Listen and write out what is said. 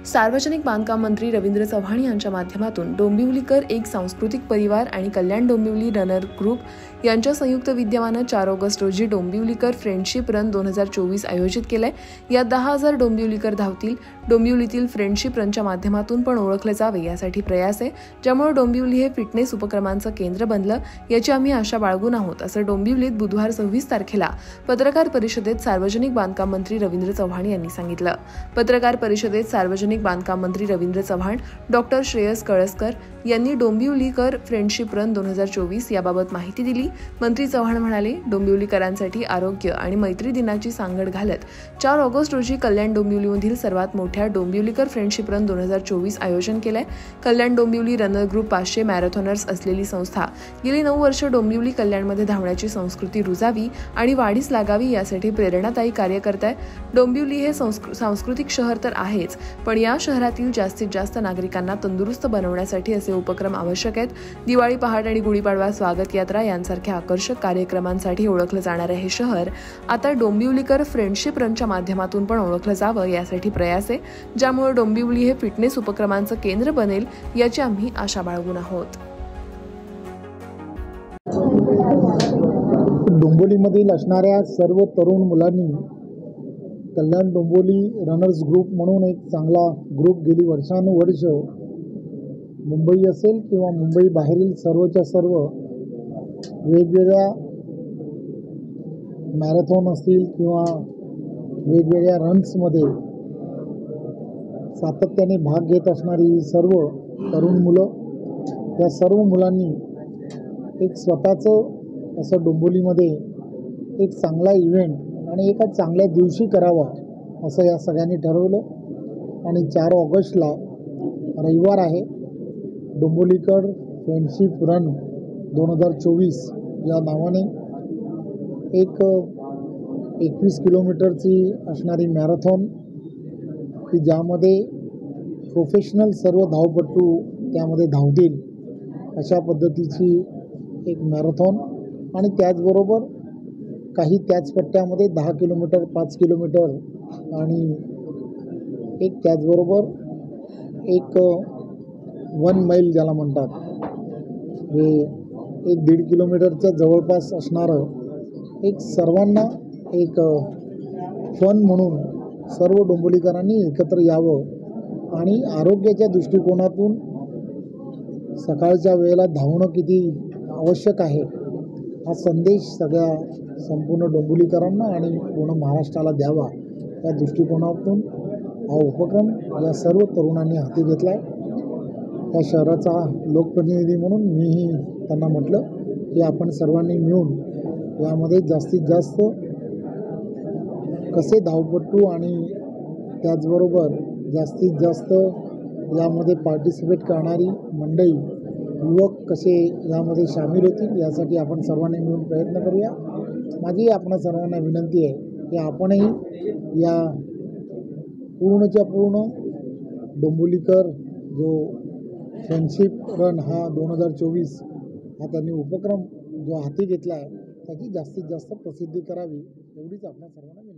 सार्वजनिक बांधकाम मंत्री रवींद्र चव्हाण यांच्या माध्यमातून डोंबिवलीकर एक सांस्कृतिक परिवार आणि कल्याण डोंबिवली रनर ग्रुप यांच्या संयुक्त विद्यमानं 4 ऑगस्ट रोजी डोंबिवलीकर फ्रेंडशिप रन 2024 आयोजित केलंय। यात 10,000 डोंबिवलीकर धावतील। डोंबिवलीतील फ्रेंडशिप रनच्या माध्यमातून पण ओळखले जावे यासाठी प्रयास आहे, ज्यामुळे डोंबिवली हे फिटनेस उपक्रमांचं केंद्र बनलं याची आम्ही आशा बाळगून आहोत, असं डोंबिवलीत बुधवार 26 तारखेला पत्रकार परिषदेत सार्वजनिक बांधकाम मंत्री रवींद्र चव्हाण यांनी सांगितलं। पत्रकार परिषदेत सार्वजनिक बांधकाम मंत्री रवींद्र चव्हाण, डॉक्टर श्रेयस कळसकर यांनी डोंबिवलीकर फ्रेंडशिप रन 2024 याबाबत माहिती दिली। मंत्री चव्हाण म्हणाले, डोंबिवलीकरांसाठी आरोग्य आणि मैत्री दिनाची सांगड घालत 4 ऑगस्ट रोजी कल्याण डोंबिवलीमधील सर्वात मोठ्या डोंबिवलीकर फ्रेंडशिप रन 2024 आयोजन केलंय। Kalyan Dombivli runner group 500 marathoners असलेली संस्था गेली 9 वर्ष डोंबिवली कल्याणमध्ये धावण्याची संस्कृती रुजावी आणि वाढीस लागावी यासाठी प्रेरणादायी कार्य करत आहे। डोंबिवली हे सांस्कृतिक शहर तर आहेच, पण या शहरातील जास्तीत जास्त नागरिकांना तंदुरुस्त बनवण्यासाठी असे उपक्रम आवश्यक आहेत। दिवाळी पहाट आणि गुढीपाडवा स्वागत यात्रा यांसारख्या आकर्षक कार्यक्रमांसाठी ओळखलं जाणारे हे शहर आता डोंबिवलीकर फ्रेंडशिप रनच्या माध्यमातून पण ओळखलं जावं यासाठी प्रयास आहे, ज्यामुळे डोंबिवली हे फिटनेस उपक्रमांचं केंद्र बनेल याची आम्ही आशा बाळगून आहोत। डोंबिवलीमधील असणाऱ्या सर्व तरुण मुलांनी कल्याण डोंबिवली रनर्स ग्रुप म्हणून एक चांगला ग्रुप गेली वर्षानुवर्ष मुंबई असेल किंवा मुंबई बाहेरील सर्वच्या सर्व वेगवेगळ्या मॅरेथॉन असतील किंवा वेगवेगळ्या रन्समध्ये सातत्याने भाग घेत असणारी सर्व तरुण मुलं, या सर्व मुलांनी एक स्वतःचं असं डोंबिवलीमध्ये एक चांगला इव्हेंट आणि एका चांगल्या दिवशी करावा असं या सगळ्यांनी ठरवलं आणि 4 ऑगस्टला रविवार आहे, डोंबिवलीकर फ्रेंडशिप रन 2024 या नावाने एक 21 किलोमीटरची असणारी मॅरेथॉन की ज्यामध्ये प्रोफेशनल सर्व धावपटू त्यामध्ये धावतील अशा पद्धतीची एक मॅरेथॉन आणि त्याचबरोबर काही त्याच पट्ट्यामध्ये 10 किलोमीटर 5 किलोमीटर आणि एक त्याचबरोबर एक 1 मैल ज्याला म्हणतात हे एक 1.5 किलोमीटरच्या जवळपास असणारं एक सर्वांना एक फन म्हणून सर्व डोंबिवलीकरांनी एकत्र यावं आणि आरोग्याच्या दृष्टिकोनातून सकाळच्या वेळेला धावणं किती आवश्यक आहे हा संदेश सगळ्या संपूर्ण डोंबिवलीकरांना आणि पूर्ण महाराष्ट्राला द्यावा या दृष्टिकोनातून हा उपक्रम या सर्व तरुणांनी हाती घेतला आहे। या शहराचा लोकप्रतिनिधी म्हणून मीही त्यांना म्हटलं की आपण सर्वांनी मिळून यामध्ये जास्तीत जास्त कसे धावपटू आणि त्याचबरोबर जास्तीत जास्त यामध्ये पार्टिसिपेट करणारी मंडळी युवक कसे यामध्ये सामील होतील यासाठी आपण सर्वांनी मिळून प्रयत्न करूया। माझी आपणा सर्वांना विनंती आहे की आपणही या पूर्णच्या पूर्ण डोंबिवलीकर जो फ्रेंडशिप रन हा 2024 हा त्यांनी उपक्रम जो हाती घेतला आहे त्याची जास्तीत जास्त प्रसिद्धी करावी एवढीच आपणा सर्वांना